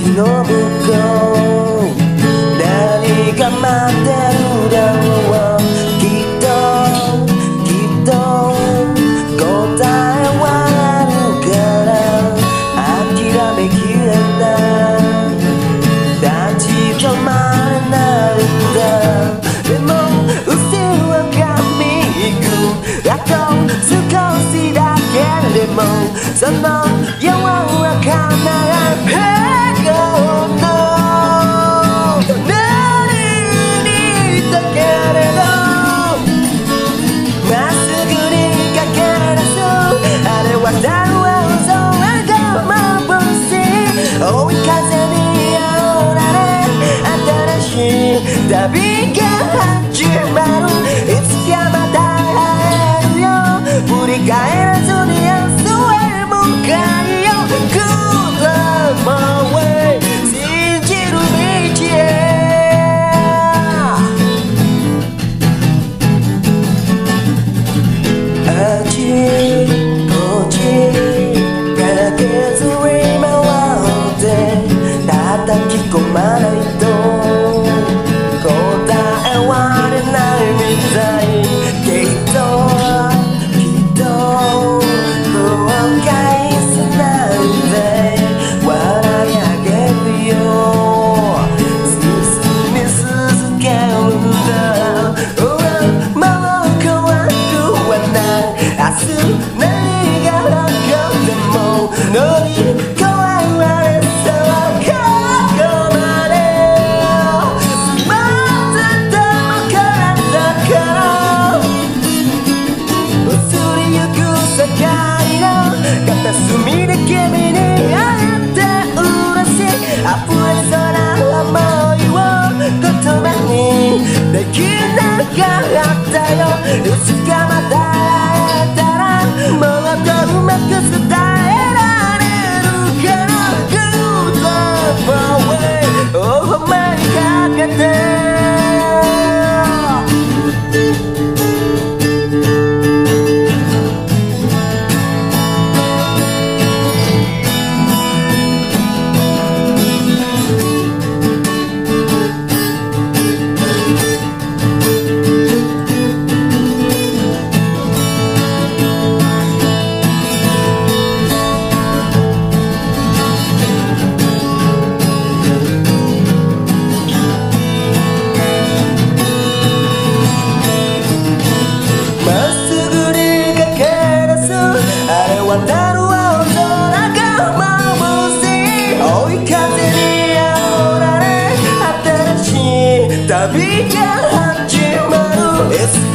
の向こう何が待ってるだろう。きっと答えはあるから諦めきれない立ち止まれないんだ。でも後ろ髪行くあと少しだけでもその柔らかな笑顔の隣にいたけれどまっすぐに駆け出すあれはたる青空が眩しい追い風に煽られ新しい旅が始まる。いつかまた会えるよ振り返らずに明日へ向かいよ Good my way 信じる道へあちこち駆けずり回って叩き込まないと答えは出ないみたい。きっと後悔しないで笑い上げるよ進み続けるんだ。もう怖くはない明日何が起こっても乗り越えられそうここまで待ってたもからだから移りゆく世界の片隅で君に会えて嬉しい溢れそうな想いを言葉にできなかったよ。いつかまた会えたらもっとうまく伝えられるから Good my way お前にかけて渡る青空が眩しい追い風に煽られ新しい旅が始まる。